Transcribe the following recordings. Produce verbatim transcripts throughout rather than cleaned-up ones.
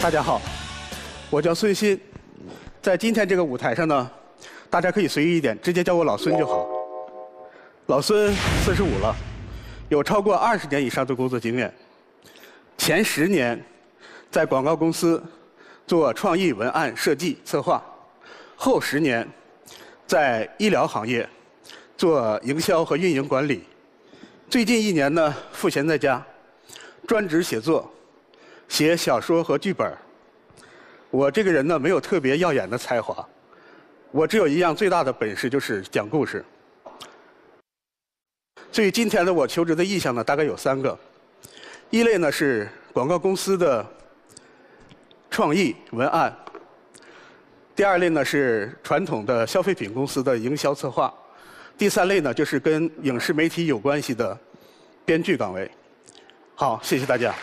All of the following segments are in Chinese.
大家好，我叫孙鑫，在今天这个舞台上呢，大家可以随意一点，直接叫我老孙就好。老孙四十五了，有超过二十年以上的工作经验。前十年在广告公司做创意文案设计策划，后十年在医疗行业做营销和运营管理。最近一年呢，赋闲在家，专职写作。 写小说和剧本。我这个人呢，没有特别耀眼的才华，我只有一样最大的本事，就是讲故事。所以今天的我求职的意向呢，大概有三个。一类呢是广告公司的创意文案，第二类呢是传统的消费品公司的营销策划，第三类呢就是跟影视媒体有关系的编剧岗位。好，谢谢大家。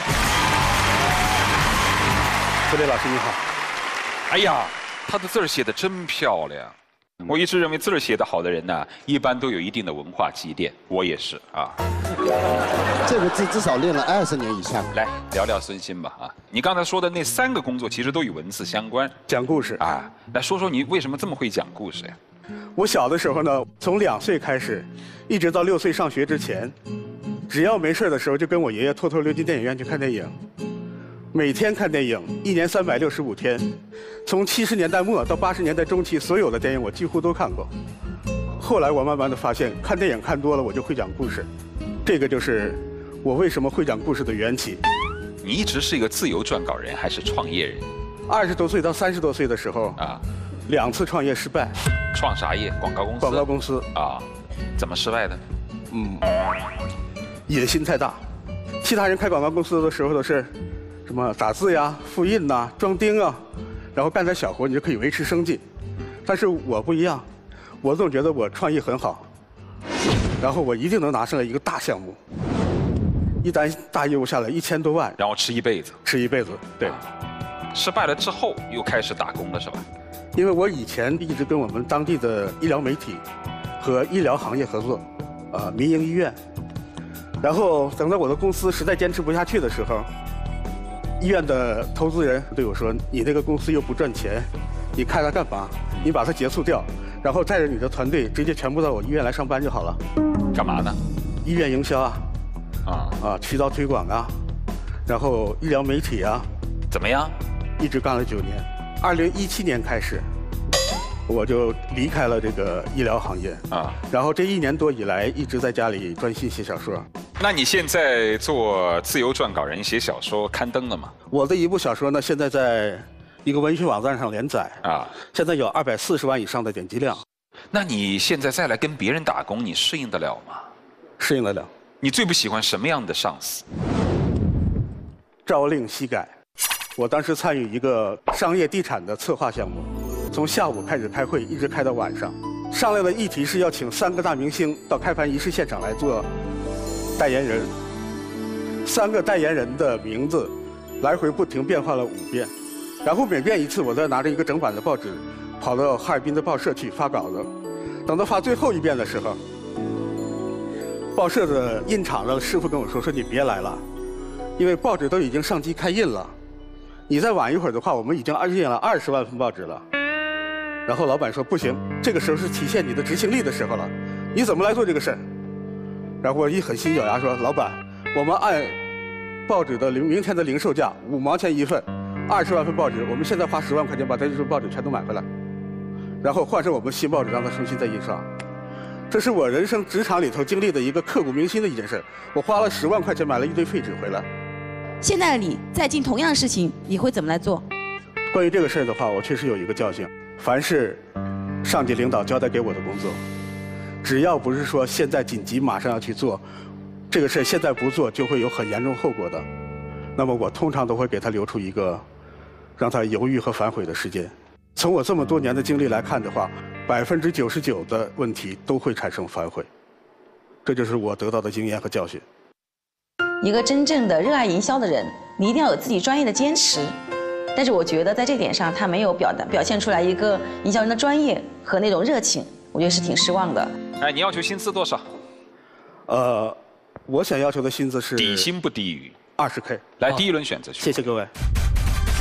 傅雷老师你好， 哎呀，他的字儿写得真漂亮。我一直认为字儿写得好的人呢，一般都有一定的文化积淀。我也是啊。 这个字至少练了二十年以上。 来聊聊孙鑫吧啊，你刚才说的那三个工作其实都与文字相关。 讲故事啊，来说说你为什么这么会讲故事呀？ 我小的时候呢，从两岁开始，一直到六岁上学之前，只要没事的时候，就跟我爷爷偷偷溜进电影院去看电影。 每天看电影，一年三百六十五天，从七十年代末到八十年代中期，所有的电影我几乎都看过。后来我慢慢的发现，看电影看多了，我就会讲故事，这个就是我为什么会讲故事的缘起。 你一直是一个自由撰稿人还是创业人？ 二十多岁到三十多岁的时候啊，两次创业失败。 创啥业？广告公司。 广告公司啊，怎么失败的？ 嗯，野心太大。其他人开广告公司的时候都是。 什么打字呀、复印呐、装钉啊，然后干点小活，你就可以维持生计。但是我不一样，我总觉得我创意很好，然后我一定能拿上来一个大项目。一单大业务下来一千多万， 然后吃一辈子， 吃一辈子。对， 失败了之后又开始打工了是吧？ 因为我以前一直跟我们当地的医疗媒体和医疗行业合作，呃，民营医院。然后等到我的公司实在坚持不下去的时候。 医院的投资人对我说：“你这个公司又不赚钱，你开它干嘛？你把它结束掉，然后带着你的团队直接全部到我医院来上班就好了。” 干嘛呢？ 医院营销啊，啊啊，渠道推广啊，然后医疗媒体啊， 怎么样？ 一直干了九年。二零一七年开始，我就离开了这个医疗行业啊，然后这一年多以来一直在家里专心写小说。 那你现在做自由撰稿人，写小说刊登了吗？ 我的一部小说呢，现在在一个文学网站上连载啊，现在有二百四十万以上的点击量。 那你现在再来跟别人打工，你适应得了吗？ 适应得了。 你最不喜欢什么样的上司？ 朝令夕改。我当时参与一个商业地产的策划项目，从下午开始开会，一直开到晚上。商量的议题是要请三个大明星到开盘仪式现场来做。 代言人，三个代言人的名字，来回不停变换了五遍，然后每变一次，我再拿着一个整版的报纸，跑到哈尔滨的报社去发稿子。等到发最后一遍的时候，报社的印厂的师傅跟我说：“说你别来了，因为报纸都已经上机开印了，你再晚一会儿的话，我们已经印了二十万份报纸了。”然后老板说：“不行，这个时候是体现你的执行力的时候了，你怎么来做这个事儿？” 然后我一狠心咬牙说：“老板，我们按报纸的零明天的零售价五毛钱一份，二十万份报纸，我们现在花十万块钱把这一份报纸全都买回来，然后换成我们新报纸，让它重新再印刷。这是我人生职场里头经历的一个刻骨铭心的一件事。我花了十万块钱买了一堆废纸回来。 现在的你再进同样的事情，你会怎么来做？ 关于这个事儿的话，我确实有一个教训：凡是上级领导交代给我的工作。” 只要不是说现在紧急马上要去做，这个事现在不做就会有很严重后果的，那么我通常都会给他留出一个让他犹豫和反悔的时间。从我这么多年的经历来看的话，百分之九十九的问题都会产生反悔，这就是我得到的经验和教训。 一个真正的热爱营销的人，你一定要有自己专业的坚持。但是我觉得在这点上，他没有表达表现出来一个营销人的专业和那种热情，我觉得是挺失望的。 哎，你要求薪资多少？ 呃，我想要求的薪资是底薪不低于二十 K。 来，第一轮选择去。 谢谢各位。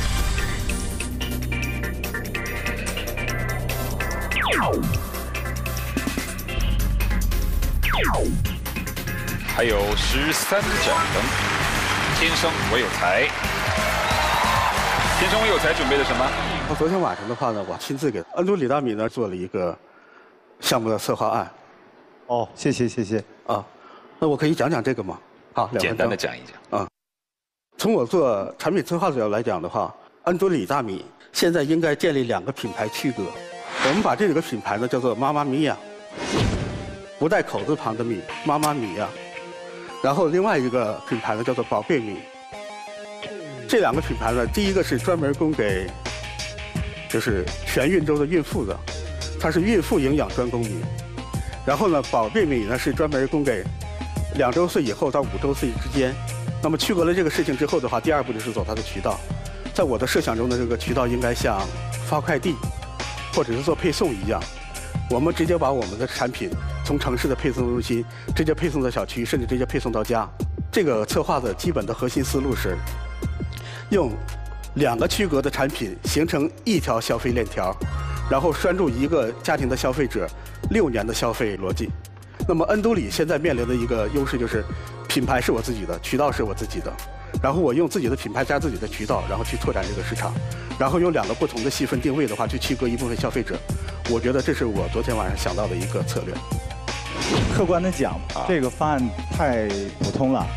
还有十三盏灯。天生我有才，天生我有才准备的什么？ 我昨天晚上的话呢，我亲自给恩都里大米呢做了一个项目的策划案。 哦，谢谢谢谢。 啊，那我可以讲讲这个吗？好，两分钟简单的讲一讲。 啊，从我做产品策划的角度来讲的话，恩都里大米现在应该建立两个品牌区隔。我们把这个品牌呢叫做妈妈咪呀，不带口字旁的米，妈妈咪呀。然后另外一个品牌呢叫做宝贝米。这两个品牌呢，第一个是专门供给就是全孕周的孕妇的，它是孕妇营养专供米。然后呢，宝贝米呢是专门供给两周岁以后到五周岁之间。那么区隔了这个事情之后的话，第二步就是走它的渠道。在我的设想中的这个渠道应该像发快递或者是做配送一样，我们直接把我们的产品从城市的配送中心直接配送到小区，甚至直接配送到家。这个策划的基本的核心思路是用两个区隔的产品形成一条消费链条，然后拴住一个家庭的消费者六年的消费逻辑。那么恩都里现在面临的一个优势就是，品牌是我自己的，渠道是我自己的，然后我用自己的品牌加自己的渠道，然后去拓展这个市场，然后用两个不同的细分定位的话去区隔一部分消费者。我觉得这是我昨天晚上想到的一个策略。 客观的讲，这个方案太普通了，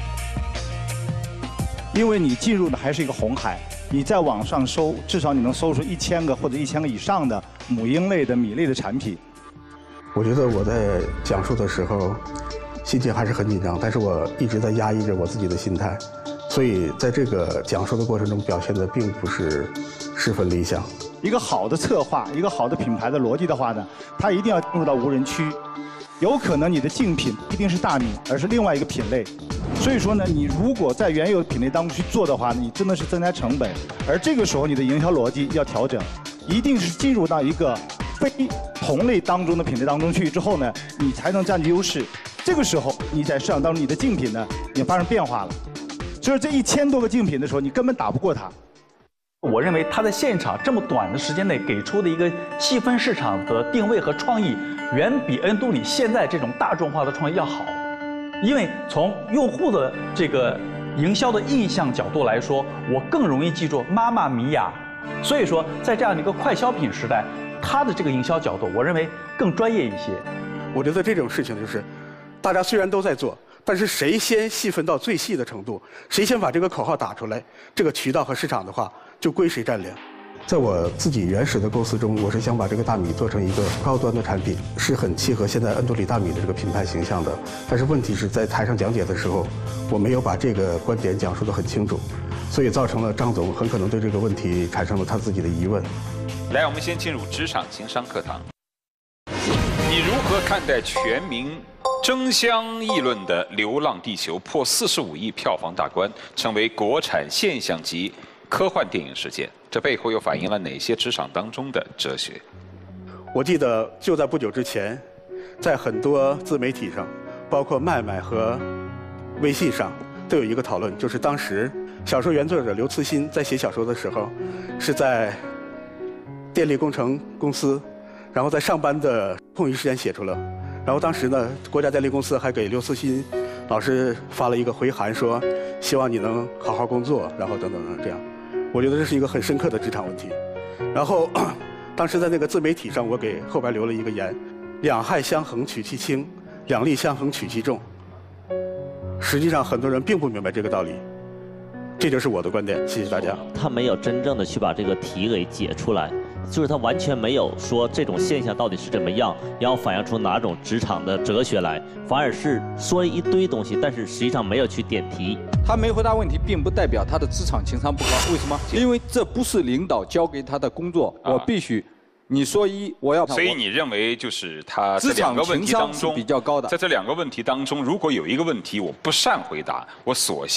因为你进入的还是一个红海，你在网上搜，至少你能搜出一千个或者一千个以上的母婴类的米类的产品。 我觉得我在讲述的时候，心情还是很紧张，但是我一直在压抑着我自己的心态，所以在这个讲述的过程中表现的并不是十分理想。 一个好的策划，一个好的品牌的逻辑的话呢，它一定要进入到无人区。有可能你的竞品不一定是大米，而是另外一个品类。所以说呢，你如果在原有的品类当中去做的话，你真的是增加成本。而这个时候你的营销逻辑要调整，一定是进入到一个非同类当中的品类当中去之后呢，你才能占据优势。这个时候你在市场当中你的竞品呢也发生变化了。所以这一千多个竞品的时候，你根本打不过它。 我认为他在现场这么短的时间内给出的一个细分市场的定位和创意，远比恩都里现在这种大众化的创意要好。因为从用户的这个营销的印象角度来说，我更容易记住妈妈咪呀。所以说，在这样的一个快消品时代，它的这个营销角度，我认为更专业一些。 我觉得这种事情就是，大家虽然都在做，但是谁先细分到最细的程度，谁先把这个口号打出来，这个渠道和市场的话，就归谁占领。在我自己原始的构思中，我是想把这个大米做成一个高端的产品，是很契合现在恩都里大米的这个品牌形象的。但是问题是在台上讲解的时候，我没有把这个观点讲述得很清楚，所以造成了张总很可能对这个问题产生了他自己的疑问。 来，我们先进入职场情商课堂。你如何看待全民争相议论的《流浪地球》破四十五亿票房大关，成为国产现象级科幻电影事件？这背后又反映了哪些职场当中的哲学？ 我记得就在不久之前，在很多自媒体上，包括麦麦和微信上，都有一个讨论，就是当时小说原作者刘慈欣在写小说的时候，是在电力工程公司，然后在上班的空余时间写出了。然后当时呢，国家电力公司还给刘慈欣老师发了一个回函，说希望你能好好工作，然后等等等这样。我觉得这是一个很深刻的职场问题。然后当时在那个自媒体上，我给后边留了一个言：两害相衡取其轻，两利相衡取其重。实际上很多人并不明白这个道理，这就是我的观点。谢谢大家。 他没有真正的去把这个题给解出来，就是他完全没有说这种现象到底是怎么样，然后反映出哪种职场的哲学来，反而是说了一堆东西，但是实际上没有去点题。 他没回答问题，并不代表他的职场情商不高。为什么？因为这不是领导交给他的工作，我必须。你说一，我要。 所以你认为就是他这两个问题当中比较高的， 在这两个问题当中，如果有一个问题我不善回答，我索性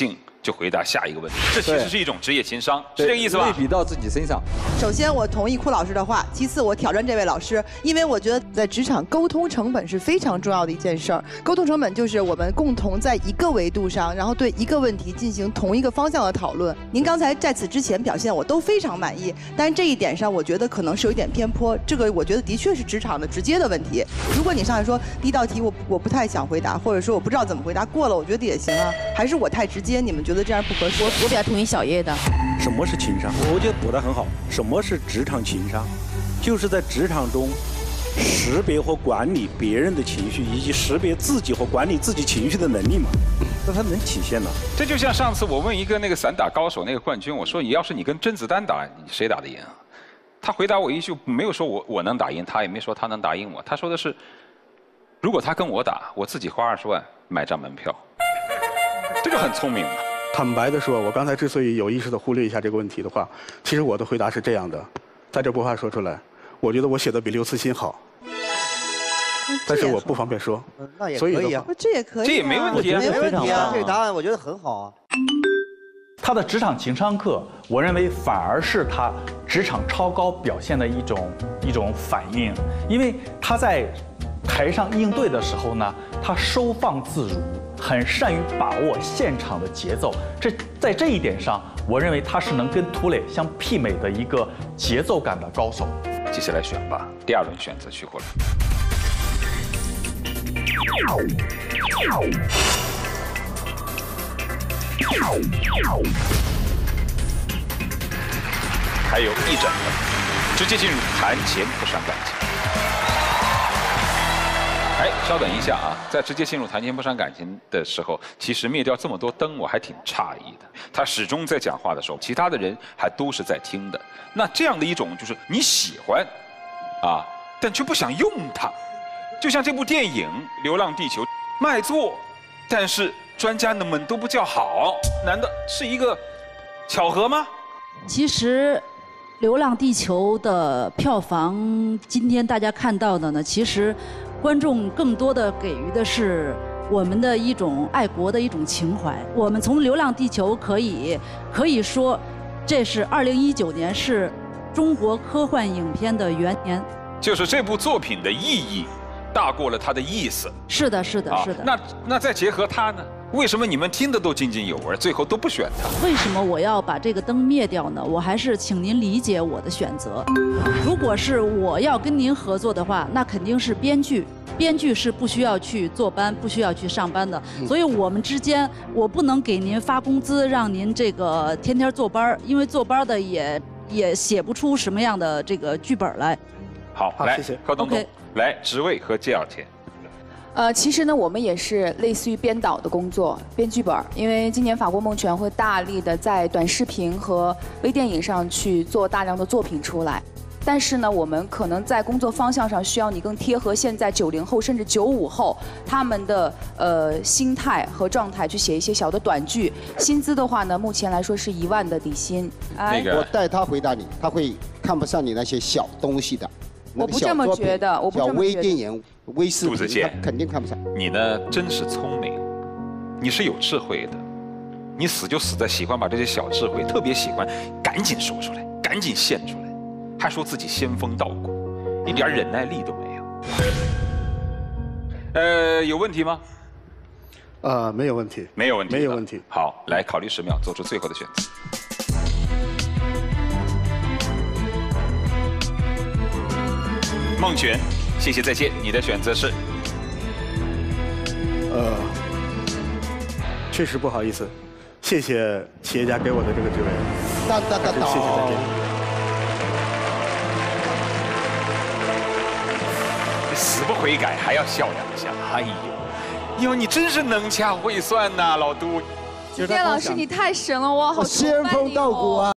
就回答下一个问题。这其实是一种职业情商，是这个意思吧？ 类比到自己身上。 首先，我同意库老师的话；其次，我挑战这位老师，因为我觉得在职场沟通成本是非常重要的一件事儿。沟通成本就是我们共同在一个维度上，然后对一个问题进行同一个方向的讨论。您刚才在此之前表现我都非常满意，但是这一点上，我觉得可能是有一点偏颇。这个我觉得的确是职场的直接的问题。如果你上来说第一道题我我不太想回答，或者说我不知道怎么回答，过了我觉得也行啊。还是我太直接，你们觉得这样不合适？ 我我比较同意小叶的。 什么是情商？我觉得补得很好。什么是职场情商？就是在职场中识别和管理别人的情绪，以及识别自己和管理自己情绪的能力嘛。那它能体现呢？ 这就像上次我问一个那个散打高手那个冠军，我说你要是你跟甄子丹打，你谁打得赢？他回答我一句，没有说我我能打赢他，也没说他能打赢我。他说的是，如果他跟我打，我自己花二十万买张门票。这个很聪明嘛。 坦白的说，我刚才之所以有意识的忽略一下这个问题的话，其实我的回答是这样的，在这不怕说出来，我觉得我写的比刘慈欣好，但是我不方便说。 那也可以啊， 这也可以， 这也没问题啊， 没问题啊，这个答案我觉得很好啊。 他的职场情商课，我认为反而是他职场超高表现的一种一种反应，因为他在台上应对的时候呢，他收放自如，很善于把握现场的节奏。这在这一点上，我认为他是能跟涂磊相媲美的一个节奏感的高手。 接下来选吧，第二轮选择徐国良。还有一整个，直接进入谈钱不伤感情。哎，稍等一下啊，在直接进入谈钱不伤感情的时候，其实灭掉这么多灯，我还挺诧异的。他始终在讲话的时候，其他的人还都是在听的。那这样的一种就是你喜欢，啊，但却不想用它，就像这部电影《流浪地球》，卖座，但是专家们都不叫好，难道是一个巧合吗？ 其实，《流浪地球》的票房，今天大家看到的呢，其实观众更多的给予的是我们的一种爱国的一种情怀。我们从《流浪地球》可以可以说，这是二零一九年是中国科幻影片的元年。 就是这部作品的意义大过了它的意思。 是的，是的，是的。 那那再结合它呢？为什么你们听的都津津有味，最后都不选它？ 为什么我要把这个灯灭掉呢？我还是请您理解我的选择。如果是我要跟您合作的话，那肯定是编剧。编剧是不需要去坐班，不需要去上班的，所以我们之间我不能给您发工资，让您这个天天坐班，因为坐班的也也写不出什么样的这个剧本来。 好，来，柯东东，来，职位和介绍前。 呃，其实呢，我们也是类似于编导的工作，编剧本。因为今年法国梦泉会大力的在短视频和微电影上去做大量的作品出来，但是呢，我们可能在工作方向上需要你更贴合现在九零后甚至九五后他们的呃心态和状态去写一些小的短剧。薪资的话呢，目前来说是一万的底薪。 那个，我带他回答你，他会看不上你那些小东西的。 我不这么觉得，我不这么觉得。 小微电影、微视频，他肯定看不上。 你呢，真是聪明，你是有智慧的，你死就死在喜欢把这些小智慧，特别喜欢，赶紧说出来，赶紧献出来，还说自己仙风道骨，一点忍耐力都没有。呃，有问题吗？ 呃，没有问题， 没有问题， 没有问题。 好，来考虑十秒，做出最后的选择。孟珏，谢谢，再见。你的选择是？ 呃，确实不好意思，谢谢企业家给我的这个职位。 哒哒哒哒。 谢谢，再见。 死不悔改，还要笑两下。哎呦，哟，你真是能掐会算呐，老杜。 子健老师，你太神了，我好崇拜你哦。 仙风道骨啊！